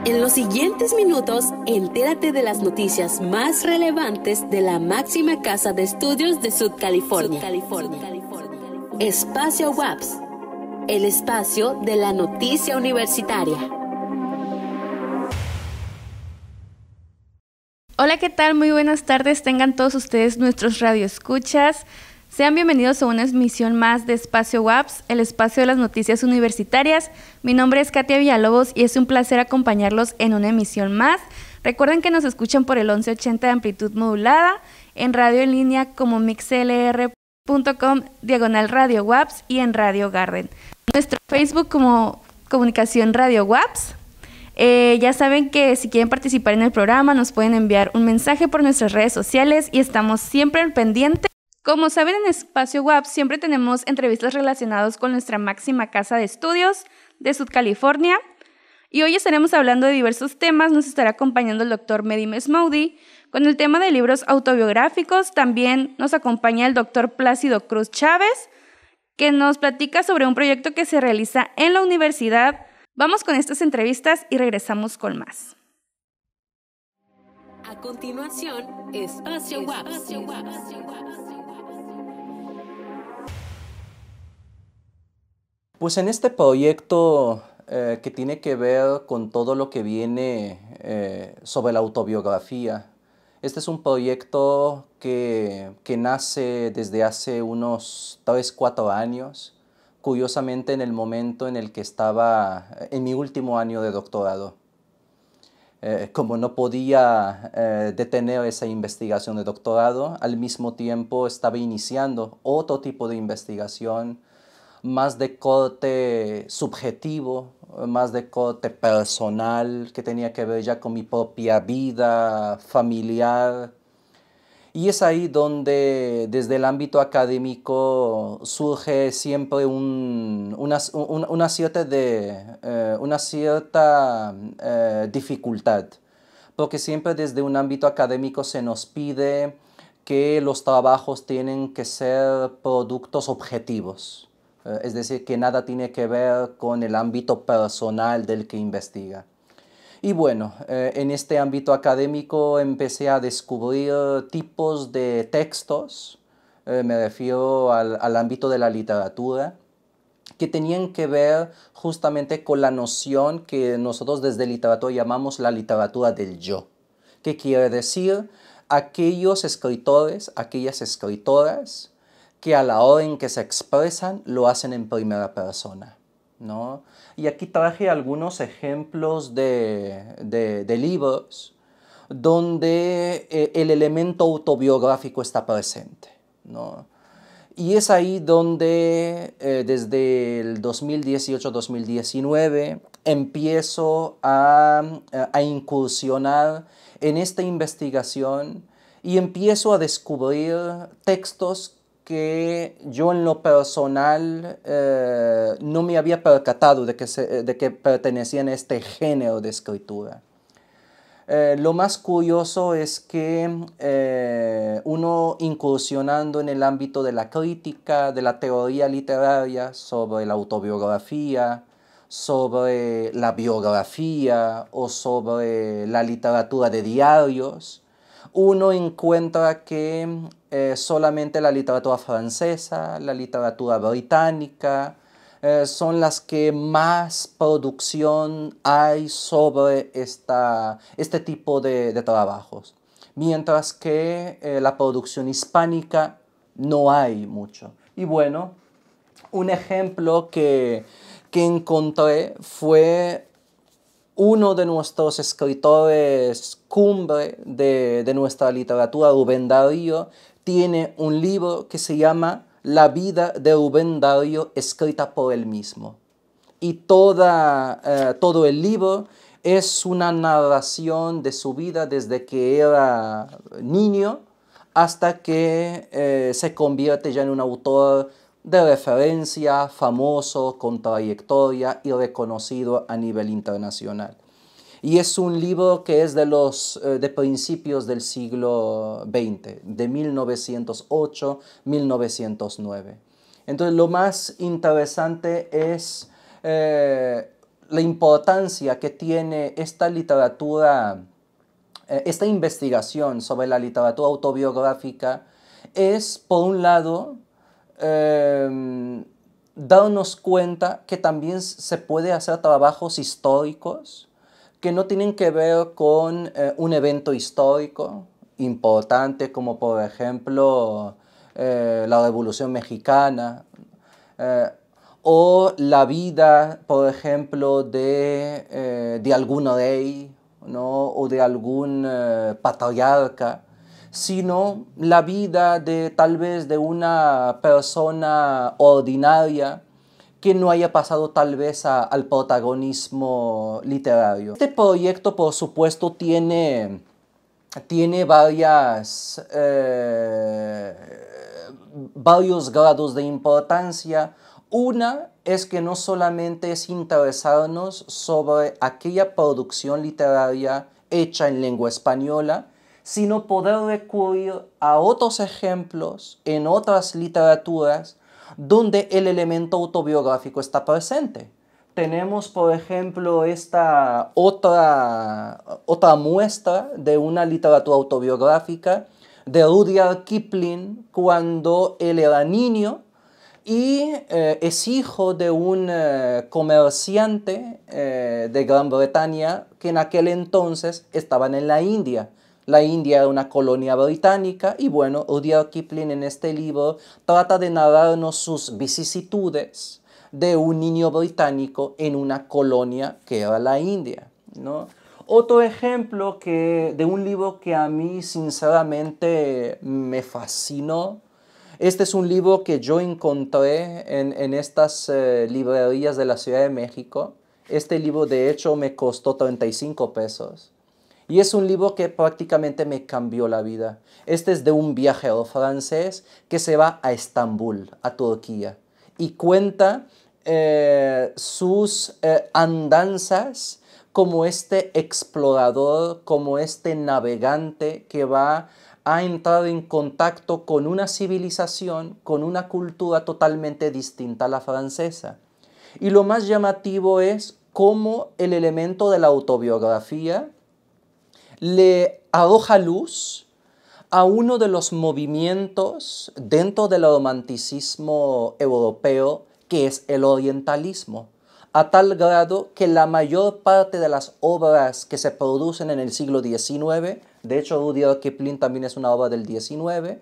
En los siguientes minutos, entérate de las noticias más relevantes de la máxima casa de estudios de Sud California. Espacio WAPS, el espacio de la noticia universitaria. Hola, ¿qué tal? Muy buenas tardes. Tengan todos ustedes nuestros radioescuchas. Sean bienvenidos a una emisión más de Espacio WAPS, el espacio de las noticias universitarias. Mi nombre es Katia Villalobos y es un placer acompañarlos en una emisión más. Recuerden que nos escuchan por el 1180 de amplitud modulada, en radio en línea como mixlr.com/Radio WAPS y en Radio Garden. Nuestro Facebook como Comunicación Radio WAPS. Ya saben que si quieren participar en el programa nos pueden enviar un mensaje por nuestras redes sociales y estamos siempre al pendiente. Como saben, en Espacio WAPS siempre tenemos entrevistas relacionadas con nuestra máxima casa de estudios de Sud California. Y hoy estaremos hablando de diversos temas. Nos estará acompañando el doctor Mehdi Mesmoudi con el tema de libros autobiográficos. También nos acompaña el doctor Plácido Cruz Chávez, que nos platica sobre un proyecto que se realiza en la universidad. Vamos con estas entrevistas y regresamos con más. A continuación, Espacio WAPS. Pues en este proyecto que tiene que ver con todo lo que viene sobre la autobiografía, este es un proyecto que nace desde hace unos 3-4 años, curiosamente en el momento en el que estaba en mi último año de doctorado. Como no podía detener esa investigación de doctorado, al mismo tiempo estaba iniciando otro tipo de investigación más de corte subjetivo, más de corte personal, que tenía que ver ya con mi propia vida familiar. Y es ahí donde desde el ámbito académico surge siempre una cierta dificultad, porque siempre desde un ámbito académico se nos pide que los trabajos tienen que ser productos objetivos. Es decir, que nada tiene que ver con el ámbito personal del que investiga. Y bueno, en este ámbito académico empecé a descubrir tipos de textos, me refiero al ámbito de la literatura, que tenían que ver justamente con la noción que nosotros desde literatura llamamos la literatura del yo. ¿Qué quiere decir? Aquellos escritores, aquellas escritoras, que a la hora en que se expresan lo hacen en primera persona, ¿no? Y aquí traje algunos ejemplos de libros donde el elemento autobiográfico está presente, ¿no? Y es ahí donde desde el 2018-2019 empiezo a incursionar en esta investigación y empiezo a descubrir textos que yo en lo personal no me había percatado de que pertenecían a este género de escritura. Lo más curioso es que uno incursionando en el ámbito de la crítica, de la teoría literaria sobre la autobiografía, sobre la biografía o sobre la literatura de diarios, uno encuentra que solamente la literatura francesa, la literatura británica, son las que más producción hay sobre este tipo de trabajos. Mientras que la producción hispánica no hay mucho. Y bueno, un ejemplo que encontré fue uno de nuestros escritores cumbre de nuestra literatura, Rubén Darío, tiene un libro que se llama La vida de Rubén Darío escrita por él mismo. Y todo el libro es una narración de su vida desde que era niño hasta que se convierte ya en un autor de referencia, famoso, con trayectoria y reconocido a nivel internacional. Y es un libro que es de principios del siglo XX, de 1908-1909. Entonces lo más interesante es la importancia que tiene esta literatura, esta investigación sobre la literatura autobiográfica es, por un lado, darnos cuenta que también se puede hacer trabajos históricos que no tienen que ver con un evento histórico importante como por ejemplo la Revolución Mexicana o la vida, por ejemplo, de algún rey, ¿no? O de algún patriarca, sino la vida de tal vez de una persona ordinaria que no haya pasado tal vez al protagonismo literario. Este proyecto, por supuesto, tiene varios grados de importancia. Una es que no solamente es interesarnos sobre aquella producción literaria hecha en lengua española, sino poder recurrir a otros ejemplos en otras literaturas donde el elemento autobiográfico está presente. Tenemos, por ejemplo, esta otra muestra de una literatura autobiográfica de Rudyard Kipling cuando él era niño y es hijo de un comerciante de Gran Bretaña que en aquel entonces estaban en la India. La India era una colonia británica y bueno, Rudyard Kipling en este libro trata de narrarnos sus vicisitudes de un niño británico en una colonia que era la India, ¿no? Otro ejemplo de un libro que a mí sinceramente me fascinó. Este es un libro que yo encontré en estas librerías de la Ciudad de México. Este libro de hecho me costó 35 pesos. Y es un libro que prácticamente me cambió la vida. Este es de un viajero francés que se va a Estambul, a Turquía. Y cuenta sus andanzas como este explorador, como este navegante que va a entrar en contacto con una civilización, con una cultura totalmente distinta a la francesa. Y lo más llamativo es cómo el elemento de la autobiografía le arroja luz a uno de los movimientos dentro del romanticismo europeo, que es el orientalismo, a tal grado que la mayor parte de las obras que se producen en el siglo XIX, de hecho Rudyard Kipling también es una obra del XIX,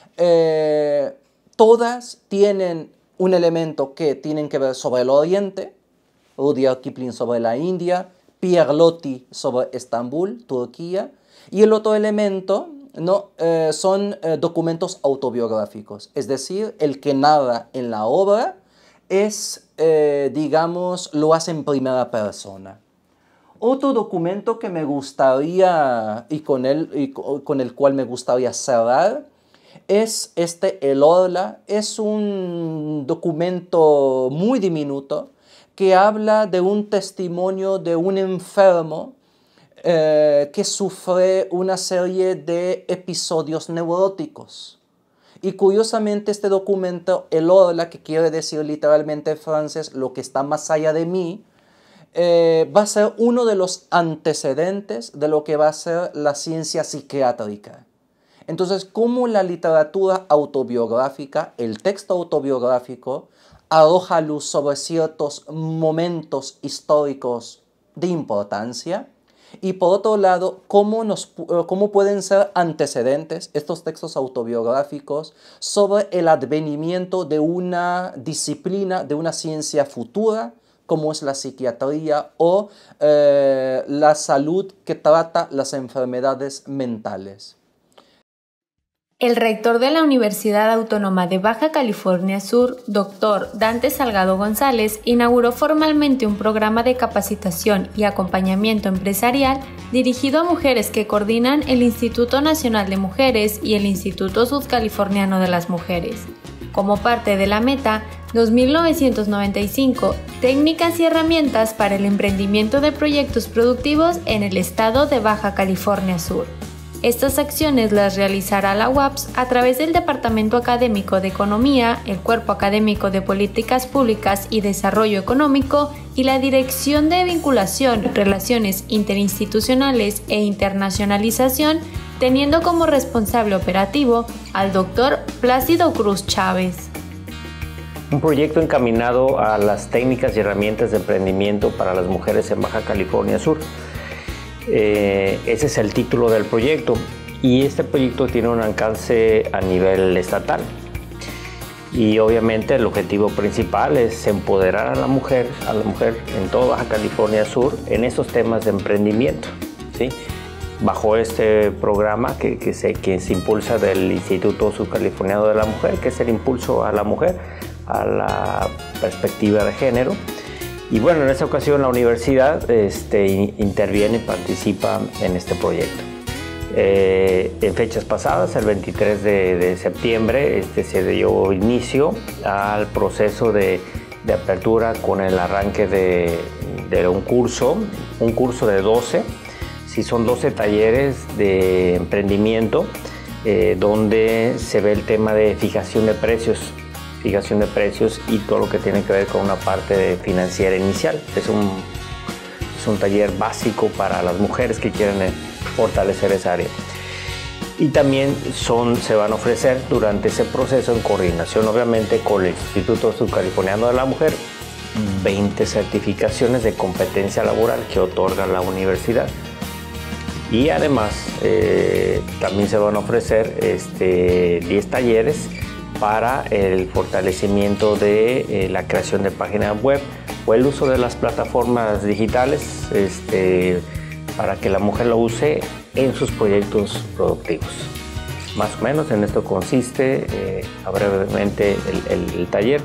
todas tienen un elemento que tienen que ver sobre el Oriente, Rudyard Kipling sobre la India, Pierre Loti sobre Estambul, Turquía, y el otro elemento son documentos autobiográficos, es decir, el que narra en la obra es, digamos, lo hace en primera persona. Otro documento que me gustaría, y con el cual me gustaría cerrar, es El Orla. Es un documento muy diminuto que habla de un testimonio de un enfermo que sufre una serie de episodios neuróticos. Y curiosamente este documento, El Orla, que quiere decir literalmente en francés lo que está más allá de mí, va a ser uno de los antecedentes de lo que va a ser la ciencia psiquiátrica. Entonces, cómo la literatura autobiográfica, el texto autobiográfico, arroja luz sobre ciertos momentos históricos de importancia, y por otro lado, cómo pueden ser antecedentes estos textos autobiográficos sobre el advenimiento de una disciplina, de una ciencia futura, como es la psiquiatría o la salud que trata las enfermedades mentales. El rector de la Universidad Autónoma de Baja California Sur, Dr. Dante Salgado González, inauguró formalmente un programa de capacitación y acompañamiento empresarial dirigido a mujeres que coordinan el Instituto Nacional de Mujeres y el Instituto Sudcaliforniano de las Mujeres. Como parte de la Meta 2995, técnicas y herramientas para el emprendimiento de proyectos productivos en el estado de Baja California Sur. Estas acciones las realizará la UAPS a través del Departamento Académico de Economía, el Cuerpo Académico de Políticas Públicas y Desarrollo Económico y la Dirección de Vinculación, Relaciones Interinstitucionales e Internacionalización, teniendo como responsable operativo al Dr. Plácido Cruz Chávez. Un proyecto encaminado a las técnicas y herramientas de emprendimiento para las mujeres en Baja California Sur. Ese es el título del proyecto y este proyecto tiene un alcance a nivel estatal y obviamente el objetivo principal es empoderar a la mujer en toda Baja California Sur en estos temas de emprendimiento, ¿sí? Bajo este programa que se impulsa del Instituto Sudcaliforniano de la Mujer, que es el impulso a la mujer, a la perspectiva de género. Y bueno, en esta ocasión la universidad interviene y participa en este proyecto. En fechas pasadas, el 23 de septiembre, se dio inicio al proceso de apertura con el arranque de un curso de 12, sí, son 12 talleres de emprendimiento, donde se ve el tema de fijación de precios y todo lo que tiene que ver con una parte financiera inicial. Es un taller básico para las mujeres que quieren fortalecer esa área. Y también se van a ofrecer durante ese proceso, en coordinación obviamente con el Instituto Sudcaliforniano de la Mujer, 20 certificaciones de competencia laboral que otorga la universidad. Y además también se van a ofrecer 10 talleres para el fortalecimiento de la creación de páginas web o el uso de las plataformas digitales para que la mujer lo use en sus proyectos productivos. Más o menos en esto consiste brevemente el taller.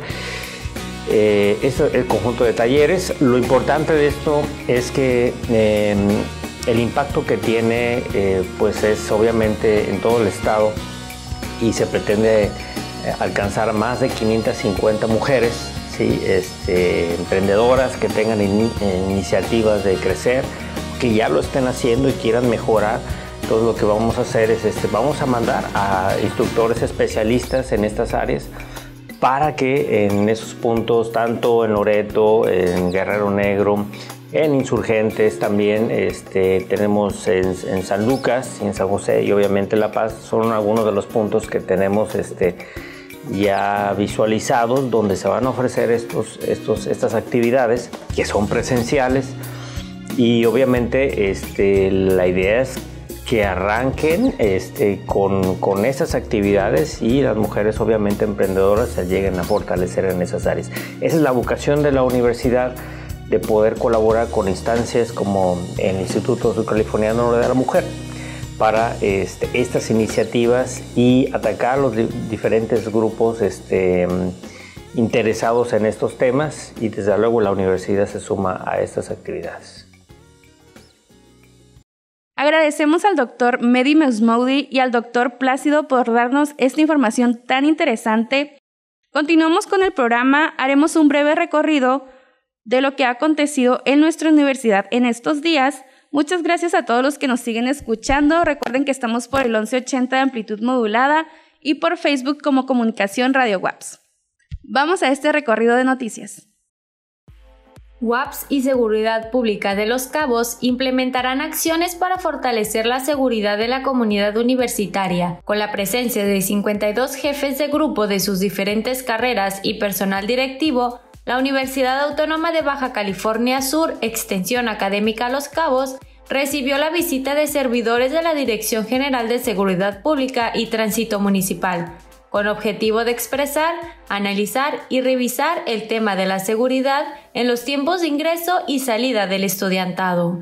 El conjunto de talleres. Lo importante de esto es que el impacto que tiene pues es obviamente en todo el estado y se pretende alcanzar más de 550 mujeres, ¿sí? Emprendedoras que tengan iniciativas de crecer, que ya lo estén haciendo y quieran mejorar. Entonces lo que vamos a hacer es vamos a mandar a instructores especialistas en estas áreas para que en esos puntos, tanto en Loreto, en Guerrero Negro, en Insurgentes también, tenemos en San Lucas y en San José y obviamente La Paz, son algunos de los puntos que tenemos ya visualizados, donde se van a ofrecer estas actividades que son presenciales. Y obviamente la idea es que arranquen con esas actividades y las mujeres obviamente emprendedoras se lleguen a fortalecer en esas áreas. Esa es la vocación de la universidad, de poder colaborar con instancias como el Instituto Sudcaliforniano de la Mujer para estas iniciativas y atacar los diferentes grupos interesados en estos temas, y desde luego la universidad se suma a estas actividades. Agradecemos al Dr. Mehdi Mesmoudi y al Dr. Plácido por darnos esta información tan interesante. Continuamos con el programa, haremos un breve recorrido de lo que ha acontecido en nuestra universidad en estos días. Muchas gracias a todos los que nos siguen escuchando. Recuerden que estamos por el 1180 de amplitud modulada y por Facebook como Comunicación Radio UAPS. Vamos a este recorrido de noticias. UAPS y Seguridad Pública de Los Cabos implementarán acciones para fortalecer la seguridad de la comunidad universitaria, con la presencia de 52 jefes de grupo de sus diferentes carreras y personal directivo. La Universidad Autónoma de Baja California Sur, Extensión Académica Los Cabos, recibió la visita de servidores de la Dirección General de Seguridad Pública y Tránsito Municipal, con objetivo de expresar, analizar y revisar el tema de la seguridad en los tiempos de ingreso y salida del estudiantado.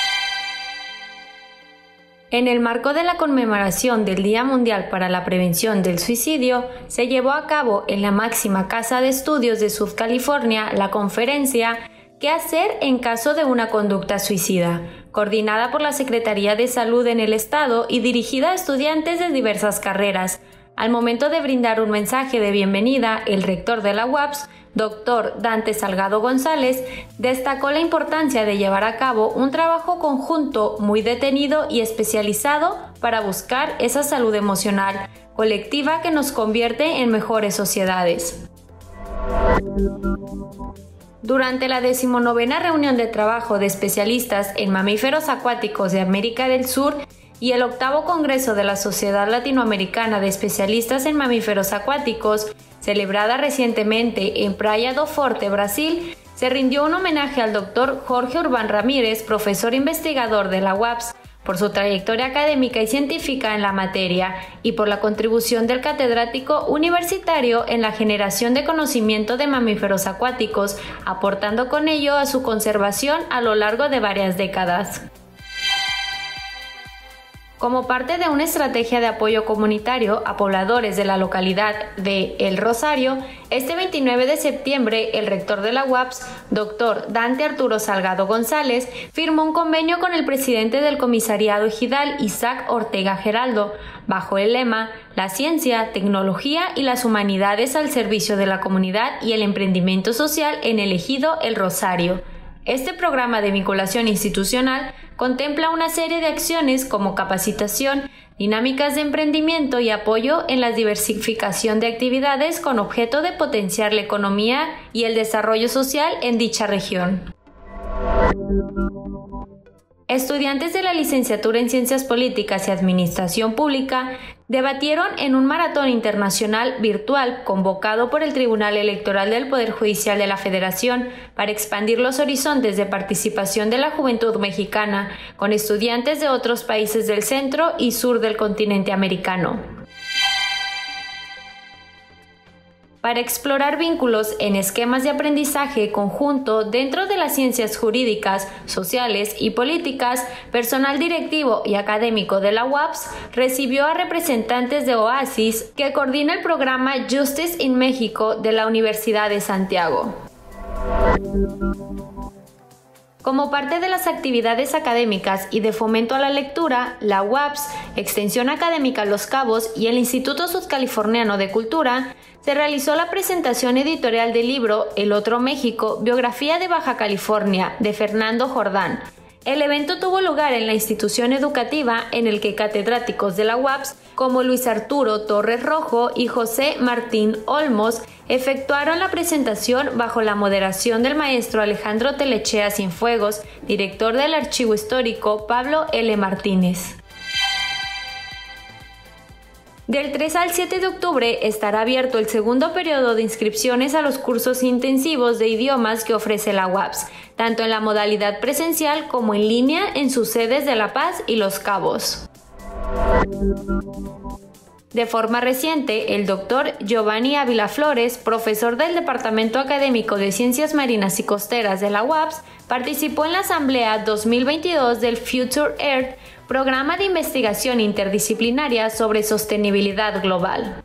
En el marco de la conmemoración del Día Mundial para la Prevención del Suicidio, se llevó a cabo en la máxima casa de estudios de Sudcalifornia la conferencia ¿Qué hacer en caso de una conducta suicida?, coordinada por la Secretaría de Salud en el Estado y dirigida a estudiantes de diversas carreras. Al momento de brindar un mensaje de bienvenida, el rector de la UAPS, Dr. Dante Salgado González, destacó la importancia de llevar a cabo un trabajo conjunto muy detenido y especializado para buscar esa salud emocional colectiva que nos convierte en mejores sociedades. Durante la 19ª reunión de trabajo de especialistas en mamíferos acuáticos de América del Sur y el 8º Congreso de la Sociedad Latinoamericana de Especialistas en Mamíferos Acuáticos, celebrada recientemente en Praia do Forte, Brasil, se rindió un homenaje al Dr. Jorge Urbán Ramírez, profesor investigador de la UAPS, por su trayectoria académica y científica en la materia y por la contribución del catedrático universitario en la generación de conocimiento de mamíferos acuáticos, aportando con ello a su conservación a lo largo de varias décadas. Como parte de una estrategia de apoyo comunitario a pobladores de la localidad de El Rosario, este 29 de septiembre el rector de la UAPS, Dr. Dante Arturo Salgado González, firmó un convenio con el presidente del comisariado ejidal, Isaac Ortega Geraldo, bajo el lema La ciencia, tecnología y las humanidades al servicio de la comunidad y el emprendimiento social en el ejido El Rosario. Este programa de vinculación institucional contempla una serie de acciones como capacitación, dinámicas de emprendimiento y apoyo en la diversificación de actividades con objeto de potenciar la economía y el desarrollo social en dicha región. Estudiantes de la licenciatura en Ciencias Políticas y Administración Pública debatieron en un maratón internacional virtual convocado por el Tribunal Electoral del Poder Judicial de la Federación para expandir los horizontes de participación de la juventud mexicana con estudiantes de otros países del centro y sur del continente americano. Para explorar vínculos en esquemas de aprendizaje conjunto dentro de las ciencias jurídicas, sociales y políticas, personal directivo y académico de la UAPS recibió a representantes de OASIS, que coordina el programa Justice in México de la Universidad de Santiago. Como parte de las actividades académicas y de fomento a la lectura, la UAPS, Extensión Académica Los Cabos y el Instituto Sudcaliforniano de Cultura se realizó la presentación editorial del libro El Otro México, Biografía de Baja California, de Fernando Jordán. El evento tuvo lugar en la institución educativa en el que catedráticos de la UAPS como Luis Arturo Torres Rojo y José Martín Olmos efectuaron la presentación bajo la moderación del maestro Alejandro Telechea Cienfuegos, director del Archivo Histórico Pablo L. Martínez. Del 3 al 7 de octubre estará abierto el segundo periodo de inscripciones a los cursos intensivos de idiomas que ofrece la UAPS, tanto en la modalidad presencial como en línea en sus sedes de La Paz y Los Cabos. De forma reciente, el doctor Giovanni Ávila Flores, profesor del Departamento Académico de Ciencias Marinas y Costeras de la UAPS, participó en la Asamblea 2022 del Future Earth, programa de investigación interdisciplinaria sobre sostenibilidad global.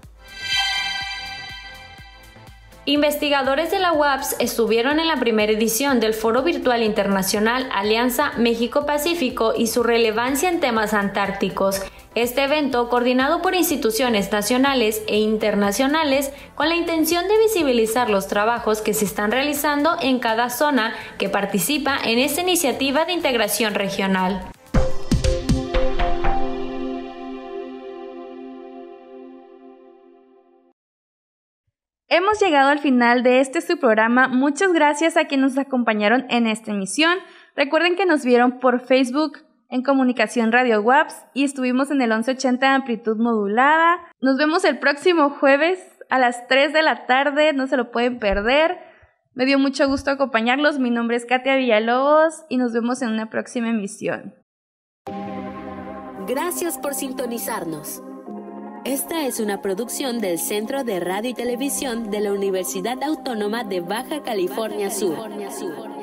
Investigadores de la UAPS estuvieron en la primera edición del Foro Virtual Internacional Alianza México-Pacífico y su relevancia en temas antárticos. Este evento, coordinado por instituciones nacionales e internacionales, con la intención de visibilizar los trabajos que se están realizando en cada zona que participa en esta iniciativa de integración regional. Hemos llegado al final de su programa. Muchas gracias a quienes nos acompañaron en esta emisión. Recuerden que nos vieron por Facebook en Comunicación Radio UAPS y estuvimos en el 1180 de amplitud modulada. Nos vemos el próximo jueves a las 3 de la tarde, no se lo pueden perder. Me dio mucho gusto acompañarlos. Mi nombre es Katia Villalobos y nos vemos en una próxima emisión. Gracias por sintonizarnos. Esta es una producción del Centro de Radio y Televisión de la Universidad Autónoma de Baja California Sur.